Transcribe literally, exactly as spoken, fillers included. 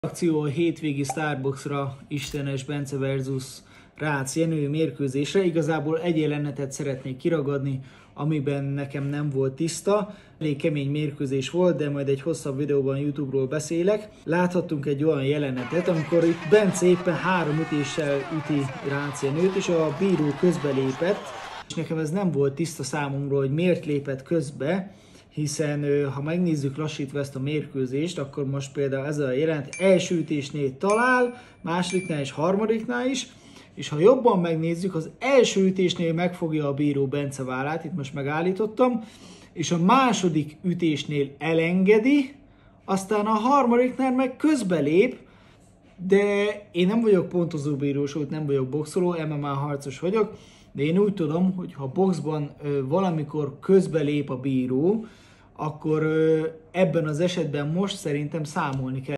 Akció a hétvégi Starbucksra Istenes Bence versus Rácz Jenő mérkőzésre. Igazából egy jelenetet szeretnék kiragadni, amiben nekem nem volt tiszta. Elég kemény mérkőzés volt, de majd egy hosszabb videóban YouTube-ról beszélek. Láthattunk egy olyan jelenetet, amikor itt Bence éppen három ütéssel üti Rácz Jenőt, és a bíró közbelépett. És nekem ez nem volt tiszta számomra, hogy miért lépett közbe, hiszen ha megnézzük lassítva ezt a mérkőzést, akkor most például ez a jelenet első ütésnél talál, másodiknál és harmadiknál is, és ha jobban megnézzük, az első ütésnél megfogja a bíró Bence vállát, itt most megállítottam, és a második ütésnél elengedi, aztán a harmadiknál meg közbelép, de én nem vagyok pontozó bíró, sőt nem vagyok boxoló, em em á harcos vagyok, de én úgy tudom, hogy ha boxban ö, valamikor közbelép a bíró, akkor ö, ebben az esetben most szerintem számolni kell.